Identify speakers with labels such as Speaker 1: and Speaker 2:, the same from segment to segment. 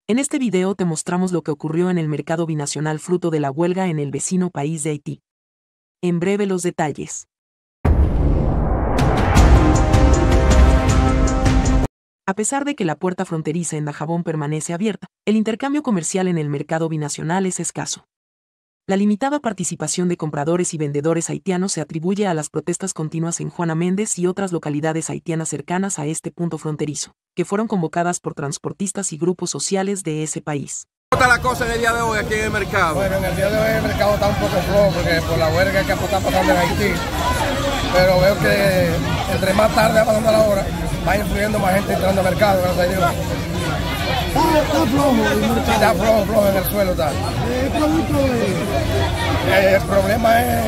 Speaker 1: En este video te mostramos lo que ocurrió en el mercado binacional fruto de la huelga en el vecino país de Haití. En breve los detalles. A pesar de que la puerta fronteriza en Dajabón permanece abierta, el intercambio comercial en el mercado binacional es escaso. La limitada participación de compradores y vendedores haitianos se atribuye a las protestas continuas en Juana Méndez y otras localidades haitianas cercanas a este punto fronterizo, que fueron convocadas por transportistas y grupos sociales de ese país.
Speaker 2: ¿Cómo está la cosa en el día de hoy aquí en el mercado?
Speaker 3: Bueno, en el día de hoy el mercado está un poco flojo porque por la huelga que está pasando en Haití. Pero veo que entre más tarde va pasando la hora, va influyendo más gente entrando al mercado, gracias a Dios.
Speaker 4: Está flojo el mercado.
Speaker 3: Sí, está flojo en el suelo. Está.
Speaker 4: Producto de
Speaker 3: El problema es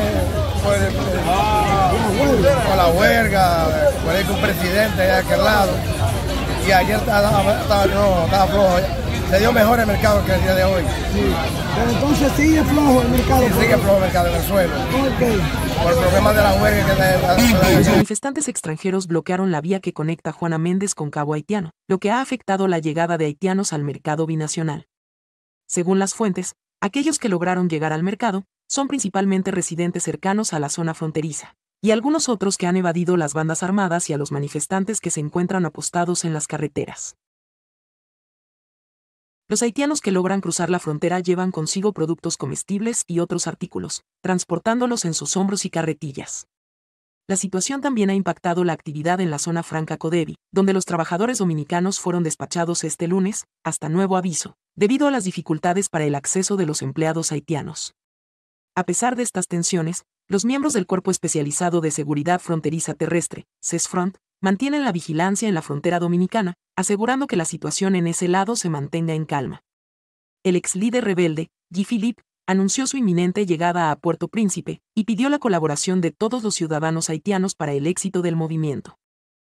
Speaker 3: por la huelga, por el que un presidente de aquel lado. Y ayer estaba flojo. Se dio mejor el mercado que el día de hoy.
Speaker 4: sí. Pero entonces sigue flojo el mercado.
Speaker 3: Sí, sigue flojo el mercado en el suelo.
Speaker 4: ¿Por qué?
Speaker 3: Por el problema de la huelga
Speaker 1: Los manifestantes extranjeros bloquearon la vía que conecta Juana Méndez con Cabo Haitiano, lo que ha afectado la llegada de haitianos al mercado binacional. Según las fuentes, aquellos que lograron llegar al mercado son principalmente residentes cercanos a la zona fronteriza, y algunos otros que han evadido las bandas armadas y a los manifestantes que se encuentran apostados en las carreteras. Los haitianos que logran cruzar la frontera llevan consigo productos comestibles y otros artículos, transportándolos en sus hombros y carretillas. La situación también ha impactado la actividad en la zona franca Codevi, donde los trabajadores dominicanos fueron despachados este lunes, hasta nuevo aviso, debido a las dificultades para el acceso de los empleados haitianos. A pesar de estas tensiones, los miembros del Cuerpo Especializado de Seguridad Fronteriza Terrestre, CESFRONT, mantienen la vigilancia en la frontera dominicana, asegurando que la situación en ese lado se mantenga en calma. El ex líder rebelde, Guy Philippe, anunció su inminente llegada a Puerto Príncipe y pidió la colaboración de todos los ciudadanos haitianos para el éxito del movimiento.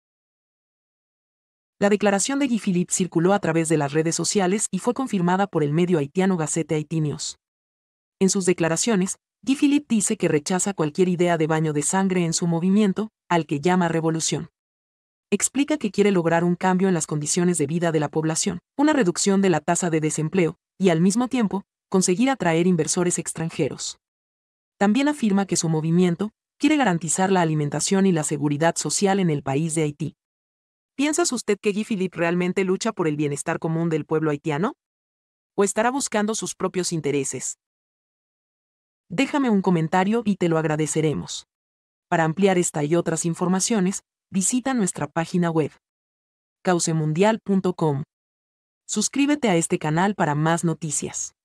Speaker 1: La declaración de Guy Philippe circuló a través de las redes sociales y fue confirmada por el medio haitiano Gazette Haiti News. En sus declaraciones, Guy Philippe dice que rechaza cualquier idea de baño de sangre en su movimiento, al que llama revolución. Explica que quiere lograr un cambio en las condiciones de vida de la población, una reducción de la tasa de desempleo, y al mismo tiempo, conseguir atraer inversores extranjeros. También afirma que su movimiento quiere garantizar la alimentación y la seguridad social en el país de Haití. ¿Piensa usted que Guy Philippe realmente lucha por el bienestar común del pueblo haitiano? ¿O estará buscando sus propios intereses? Déjame un comentario y te lo agradeceremos. Para ampliar esta y otras informaciones, visita nuestra página web caucemundial.com. Suscríbete a este canal para más noticias.